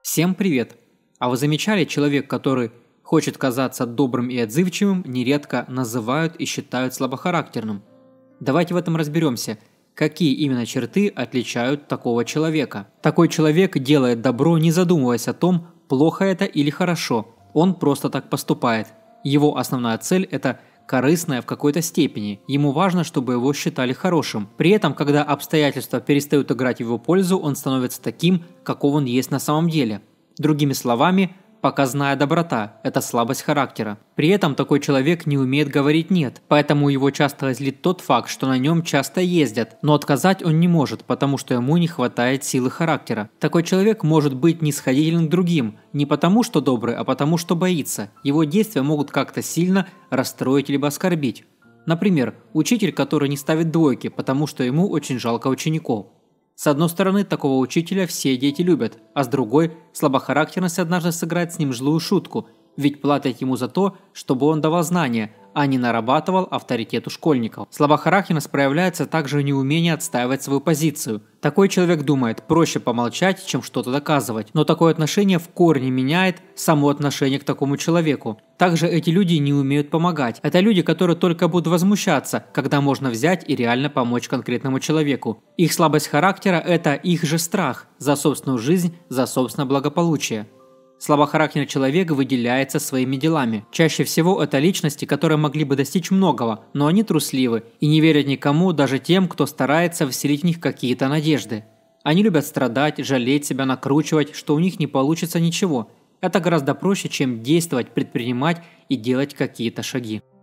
Всем привет! А вы замечали, человек, который хочет казаться добрым и отзывчивым, нередко называют и считают слабохарактерным? Давайте в этом разберемся, какие именно черты отличают такого человека. Такой человек делает добро, не задумываясь о том, плохо это или хорошо. Он просто так поступает. Его основная цель – это корыстная в какой-то степени. Ему важно, чтобы его считали хорошим. При этом, когда обстоятельства перестают играть в его пользу, он становится таким, каков он есть на самом деле. Другими словами, показная доброта – это слабость характера. При этом такой человек не умеет говорить «нет», поэтому его часто злит тот факт, что на нем часто ездят, но отказать он не может, потому что ему не хватает силы характера. Такой человек может быть нисходителен к другим, не потому что добрый, а потому что боится. Его действия могут как-то сильно расстроить либо оскорбить. Например, учитель, который не ставит двойки, потому что ему очень жалко учеников. С одной стороны, такого учителя все дети любят, а с другой, слабохарактерность однажды сыграет с ним злую шутку, ведь платят ему за то, чтобы он давал знания, а не нарабатывал авторитет у школьников. Слабохарактерность проявляется также в неумении отстаивать свою позицию. Такой человек думает, проще помолчать, чем что-то доказывать, но такое отношение в корне меняет само отношение к такому человеку. Также эти люди не умеют помогать. Это люди, которые только будут возмущаться, когда можно взять и реально помочь конкретному человеку. Их слабость характера – это их же страх за собственную жизнь, за собственное благополучие. Слабохарактерный человек выделяется своими делами. Чаще всего это личности, которые могли бы достичь многого, но они трусливы и не верят никому, даже тем, кто старается вселить в них какие-то надежды. Они любят страдать, жалеть себя, накручивать, что у них не получится ничего. Это гораздо проще, чем действовать, предпринимать и делать какие-то шаги.